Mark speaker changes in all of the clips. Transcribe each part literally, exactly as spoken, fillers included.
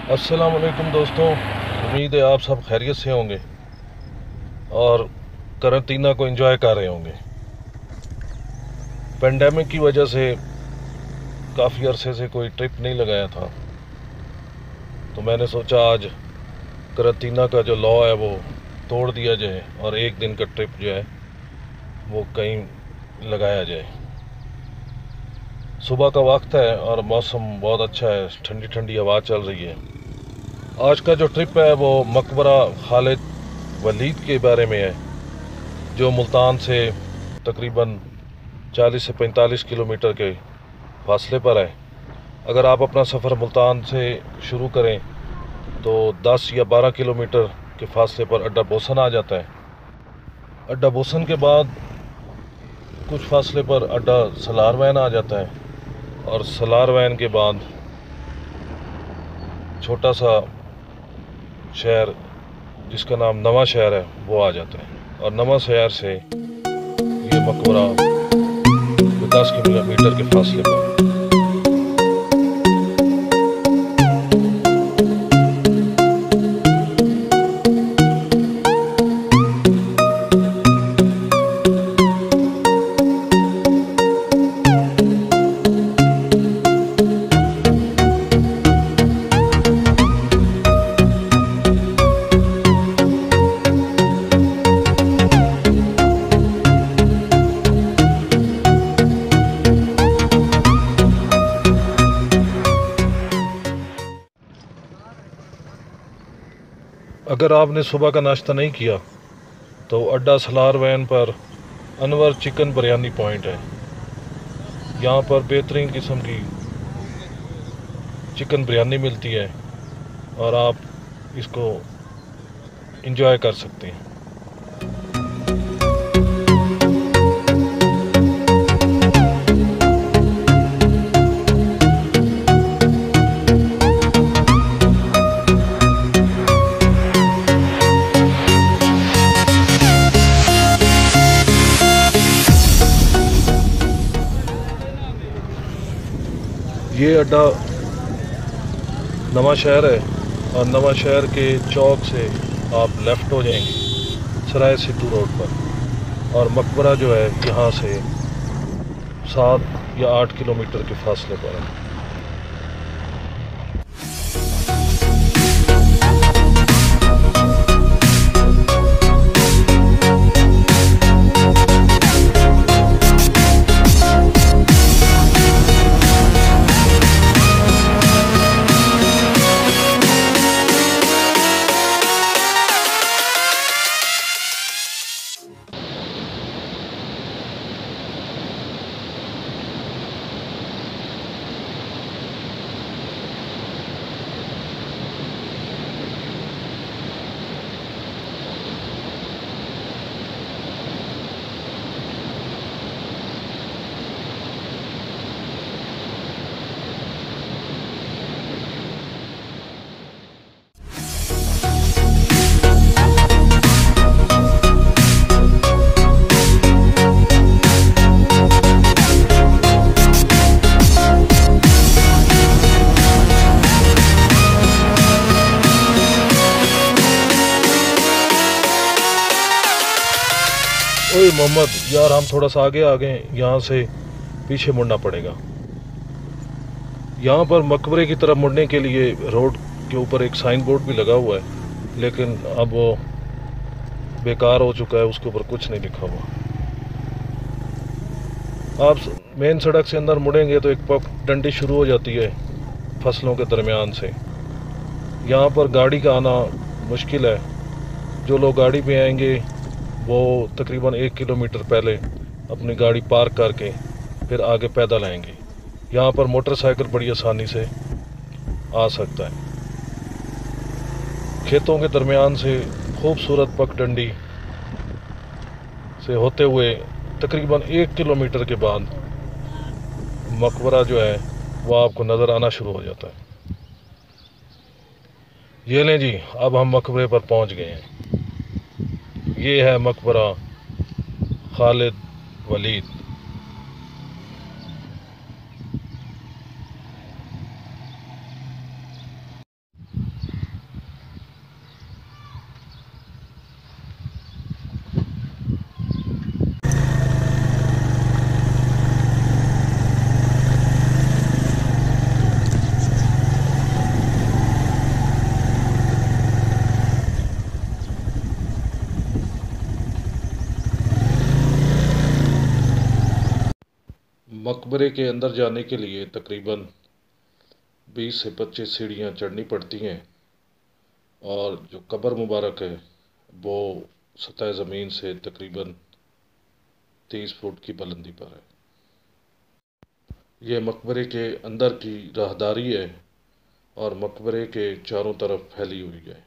Speaker 1: अस्सलाम वालेकुम दोस्तों, उम्मीद है आप सब खैरियत से होंगे और करंतना को एंजॉय कर रहे होंगे। पेंडेमिक की वजह से काफ़ी अरसे से कोई ट्रिप नहीं लगाया था, तो मैंने सोचा आज करंतना का जो लॉ है वो तोड़ दिया जाए और एक दिन का ट्रिप जो है वो कहीं लगाया जाए। सुबह का वक्त है और मौसम बहुत अच्छा है, ठंडी ठंडी हवा चल रही है। आज का जो ट्रिप है वो मकबरा खालिद वलीद के बारे में है, जो मुल्तान से तकरीबन चालीस से पैंतालीस किलोमीटर के फासले पर है। अगर आप अपना सफ़र मुल्तान से शुरू करें तो दस या बारह किलोमीटर के फासले पर अड्डा बोसन आ जाता है। अड्डा बोसन के बाद कुछ फासले पर अड्डा सलार वैन आ जाता है और सलार वैन के बाद छोटा सा शहर जिसका नाम नवा शहर है वो आ जाता है, और नवा शहर से ये मकबरा दस किलोमीटर के फासले पर। अगर आपने सुबह का नाश्ता नहीं किया तो अड्डा सलार वैन पर अनवर चिकन बिरयानी पॉइंट है। यहाँ पर बेहतरीन किस्म की चिकन बिरयानी मिलती है और आप इसको एंजॉय कर सकते हैं। ये अड्डा नवा शहर है और नवा शहर के चौक से आप लेफ़्ट हो जाएंगे सराय सिद्धू रोड पर, और मकबरा जो है यहाँ से सात या आठ किलोमीटर के फासले पर है। ओए मोहम्मद यार, हम थोड़ा सा आगे आ गए, यहाँ से पीछे मुड़ना पड़ेगा। यहाँ पर मकबरे की तरफ मुड़ने के लिए रोड के ऊपर एक साइन बोर्ड भी लगा हुआ है, लेकिन अब वो बेकार हो चुका है, उसके ऊपर कुछ नहीं लिखा हुआ। आप मेन सड़क से अंदर मुड़ेंगे तो एक पग डंडी शुरू हो जाती है फसलों के दरमियान से। यहाँ पर गाड़ी का आना मुश्किल है। जो लोग गाड़ी पे आएंगे वो तकरीबन एक किलोमीटर पहले अपनी गाड़ी पार्क करके फिर आगे पैदल आएंगे। यहाँ पर मोटरसाइकिल बड़ी आसानी से आ सकता है। खेतों के दरमियान से खूबसूरत पगडंडी से होते हुए तकरीबन एक किलोमीटर के बाद मकबरा जो है वो आपको नज़र आना शुरू हो जाता है। ये लें जी, अब हम मकबरे पर पहुंच गए हैं। ये है मकबरा खालिद वलीद। मकबरे के अंदर जाने के लिए तकरीबन बीस से पच्चीस सीढ़ियाँ चढ़नी पड़ती हैं और जो कब्र मुबारक है वो सतह ज़मीन से तकरीबन तीस फुट की बुलंदी पर है। ये मकबरे के अंदर की राहदारी है और मकबरे के चारों तरफ फैली हुई है।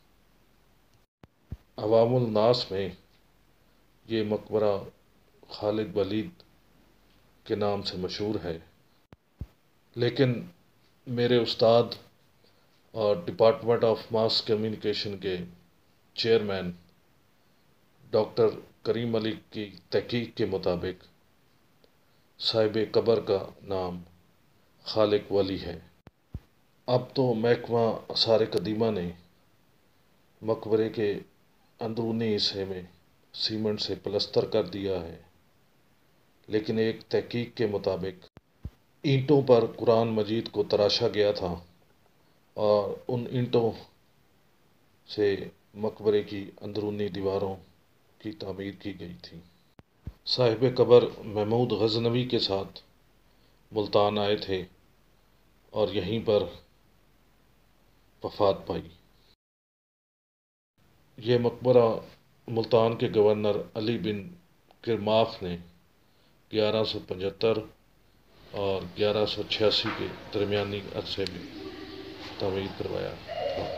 Speaker 1: अवामुल नास में ये मकबरा खालिद वलीद के नाम से मशहूर है, लेकिन मेरे उस्ताद और डिपार्टमेंट ऑफ मास कम्युनिकेशन के चेयरमैन डॉक्टर करीम अली की तहकीक के मुताबिक साहिब कब्र का नाम खालिक वली है। अब तो महकमा आसार कदीमा ने मकबरे के अंदरूनी हिस्से में सीमेंट से प्लस्तर कर दिया है, लेकिन एक तहकीक के मुताबिक ईंटों पर कुरान मजीद को तराशा गया था और उन ईंटों से मकबरे की अंदरूनी दीवारों की तामीर की गई थी। साहिब कब्र महमूद गज़नवी के साथ मुल्तान आए थे और यहीं पर वफ़ात पाई। ये मकबरा मुल्तान के गवर्नर अली बिन किरमाख ने ग्यारह सौ पचहत्तर और ग्यारह सौ छियासी के दरमियानी अरसे में तामीर करवाया था।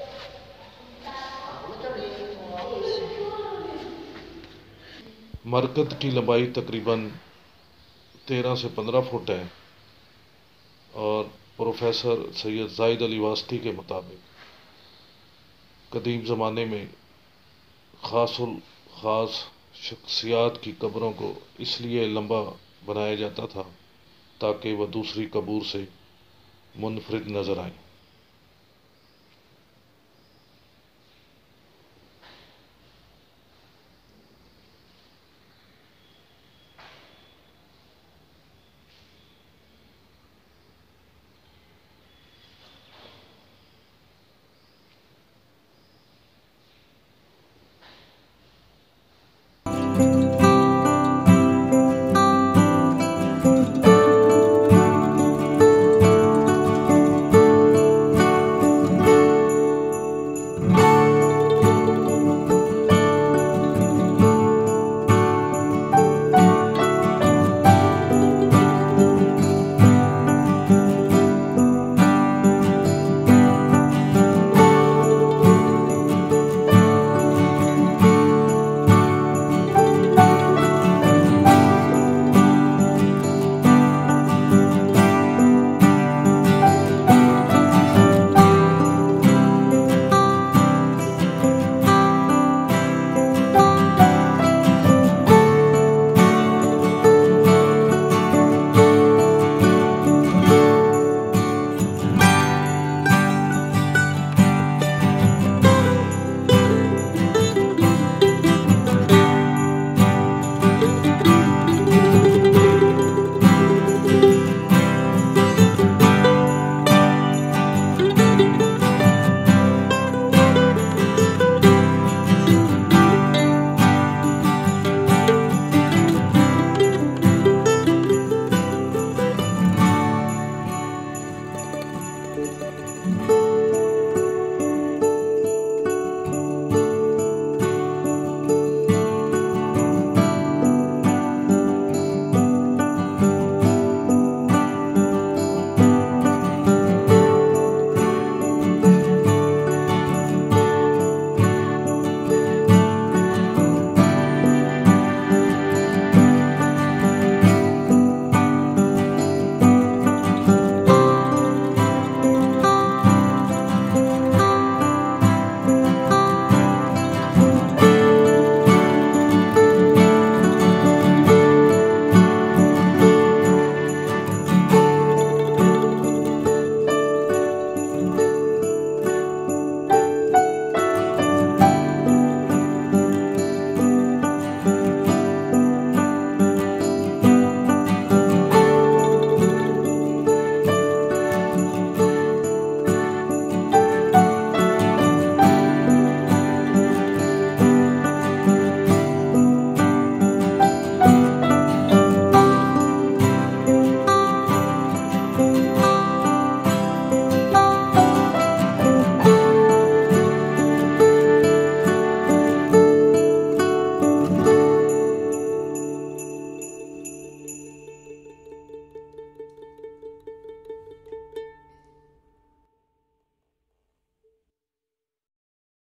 Speaker 1: मरकज़ की लंबाई तकरीबन तेरह से पंद्रह फुट है और प्रोफेसर सैयद जाहिद अली वास्ती के मुताबिक कदीम ज़माने में ख़ासुल ख़ास शख्सियात की कब्रों को इसलिए लंबा बनाया जाता था ताकि वह दूसरी कब्र से मुनफरिद नज़र आए।